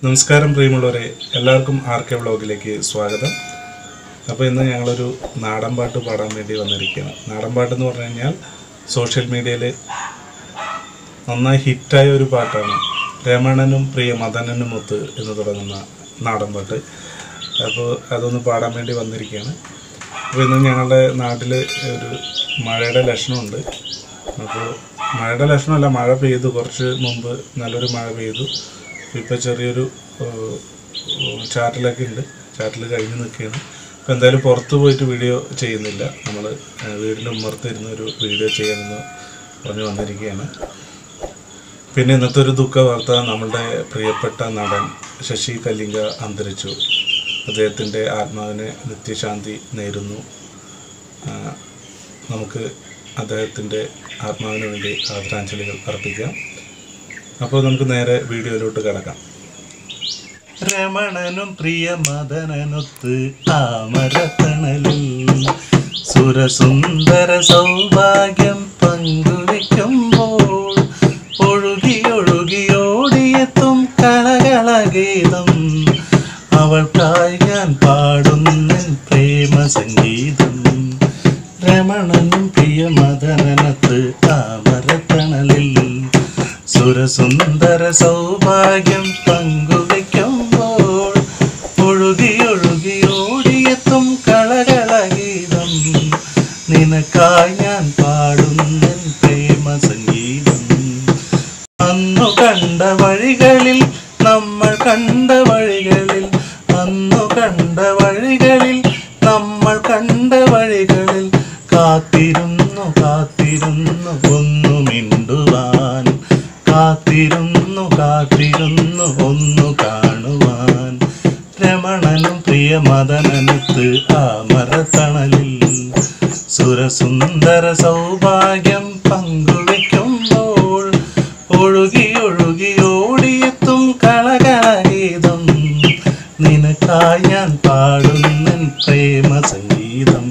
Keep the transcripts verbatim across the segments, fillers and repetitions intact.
നമസ്കാരം പ്രിയമുള്ളവരെ, എല്ലാവർക്കും ആർ കെ വ്ളോഗിലേക്ക് സ്വാഗതം. അപ്പോൾ ഇന്ന് ഞങ്ങളൊരു നാടൻ പാട്ട് പാടാൻ വേണ്ടി വന്നിരിക്കുകയാണ്. നാടൻ പാട്ടെന്ന് പറഞ്ഞു കഴിഞ്ഞാൽ സോഷ്യൽ മീഡിയയിൽ നന്നായി ഹിറ്റായ ഒരു പാട്ടാണ്. രമണനും പ്രിയ മദനനുമൊത്ത് എന്ന് തുടങ്ങുന്ന നാടൻ പാട്ട്. അപ്പോൾ അതൊന്ന് പാടാൻ വേണ്ടി വന്നിരിക്കുകയാണ്. അപ്പോൾ ഇന്ന് ഞങ്ങളുടെ നാട്ടിൽ ഒരു മഴയുടെ ലക്ഷണമുണ്ട്. അപ്പോൾ മഴയുടെ ലക്ഷണമല്ല, മഴ പെയ്തു. കുറച്ച് മുമ്പ് നല്ലൊരു മഴ പെയ്തു. ഇപ്പോൾ ചെറിയൊരു ചാറ്റലൊക്കെ ഉണ്ട്. ചാറ്റൽ കഴിഞ്ഞ് നിൽക്കുകയാണ്. അപ്പോൾ എന്തായാലും പുറത്ത് പോയിട്ട് വീഡിയോ ചെയ്യുന്നില്ല. നമ്മൾ വീടിൻ്റെ ഉമ്മർത്തിരുന്ന് ഒരു വീഡിയോ ചെയ്യാമെന്ന് പറഞ്ഞ് വന്നിരിക്കുകയാണ്. പിന്നെ ഇന്നത്തെ ഒരു ദുഃഖ വാർത്ത, നമ്മളുടെ പ്രിയപ്പെട്ട നടൻ ശശി കല്ലിംഗ അന്തരിച്ചു. അദ്ദേഹത്തിൻ്റെ ആത്മാവിന് നിത്യശാന്തി നേരുന്നു. നമുക്ക് അദ്ദേഹത്തിൻ്റെ ആത്മാവിന് വേണ്ടി ആദരാഞ്ജലികൾ അർപ്പിക്കാം. അപ്പോൾ നമുക്ക് നേരെ വീഡിയോയിലോട്ട് കിടക്കാം. രമണനും പ്രിയ മദനനൊത്ത് താമരത്തണലിൽ സുരസുന്ദര സൗഭാഗ്യം പങ്കുവയ്ക്കുമ്പോൾ ഒഴുകി ഒഴുകിയോടിയെത്തും കളകളഗീതം അവൾക്കായി ഞാൻ പാടുന്ന പ്രേമ സംഗീതം. രമണനും പ്രിയ മദനനൊത്ത് താമരത്തണലിൽ സുരസുന്ദര സൗഭാഗ്യം പങ്കുവയ്ക്കുമ്പോൾ ഒഴുകി ഒഴുകിയോടിയെത്തും കളകളഗീതം നിനക്കായി ഞാൻ പാടുന്ന പ്രേമ സംഗീതം. അന്നു കണ്ട വഴികളിൽ നമ്മൾ കണ്ട വഴികളിൽ അന്നു കണ്ട വഴികളിൽ നമ്മൾ കണ്ട വഴികളിൽ കാത്തിരുന്നു കാത്തിരുന്നു ഒന്നു മിണ്ടുവാൻ, കാത്തിരുന്നു കാത്തിരുന്നു ഒന്നു കാണുവാൻ. രമണനും പ്രിയ മദനനൊത്ത് താമരത്തണലിൽ സുരസുന്ദര സൗഭാഗ്യം പങ്കുവയ്ക്കുമ്പോൾ ഒഴുകി ഒഴുകിയോടിയെത്തും കളകളഗീതം നിനക്കായി ഞാൻ പാടുന്ന പ്രേമ സംഗീതം.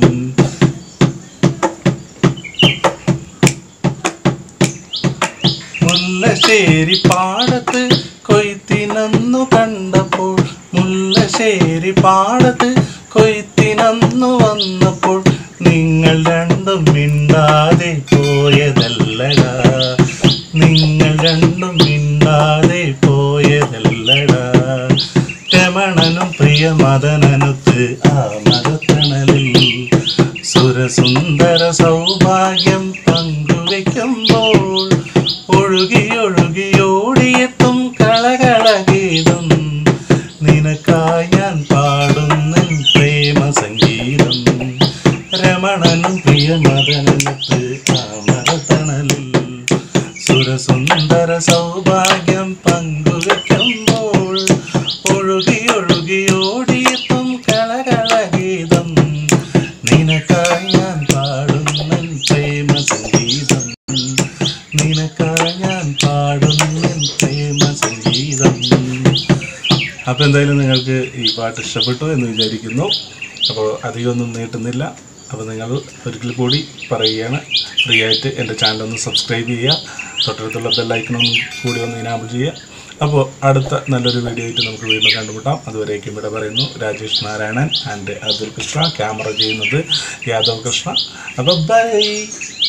മുല്ലശ്ശേരി പാടത്ത് കൊയ്ത്തിനന്നു കണ്ടപ്പോൾ, മുല്ലശ്ശേരി പാടത്ത് കൊയ്ത്തിനന്നു വന്നപ്പോൾ നിങ്ങൾ രണ്ടും മിണ്ടാതെ പോയതല്ലടാ, നിങ്ങൾ രണ്ടും മിണ്ടാതെ പോയതല്ലടാ. രമണനും പ്രിയ മദനനൊത്ത് താമരത്തണലിൽ സുരസുന്ദര സൗഭാഗ്യം പങ്കുവയ്ക്കുമ്പോൾ ഒഴുകി ഒഴുകിയോടിയെത്തും കളകളഗീതം നിനക്കായി ഞാൻ പാടുന്ന പ്രേമ സംഗീതം. രമണനും പ്രിയ മദനനൊത്ത് താമരത്തണലിൽ സുരസുന്ദര സൗഭാഗ്യം പങ്കുവയ്ക്കുമ്പോൾ ഒഴുകി ഒഴുകിയോടിയെത്തും കളകളഗീതം നിനക്കായി ഞാൻ പാടുന്ന പ്രേമ സംഗീതം, നിനക്കായി ഞാൻ പാടുന്ന പ്രേമ സംഗീതം. അപ്പോൾ എന്തായാലും നിങ്ങൾക്ക് ഈ പാട്ട് ഇഷ്ടപ്പെട്ടു എന്ന് വിചാരിക്കുന്നു. അപ്പോൾ അധികമൊന്നും നീട്ടുന്നില്ല. അപ്പോൾ നിങ്ങൾ ഒരിക്കൽ കൂടി പറയുകയാണ്, ഫ്രീ ആയിട്ട് എൻ്റെ ചാനലൊന്ന് സബ്സ്ക്രൈബ് ചെയ്യുക, തൊട്ടടുത്തുള്ള ബെല്ലൈക്കണൊന്നും കൂടി ഒന്ന് ഇനാബിൾ ചെയ്യുക. അപ്പോൾ അടുത്ത നല്ലൊരു വീഡിയോ ആയിട്ട് നമുക്ക് വീണ്ടും കണ്ടുമുട്ടാം. അതുവരേക്കും ഇവിടെ പറയുന്നു രാജേഷ് നാരായണൻ ആൻഡ് അതുൽ കൃഷ്ണ. ക്യാമറ ചെയ്യുന്നത് യാദവ് കൃഷ്ണ. അപ്പോൾ ബൈ.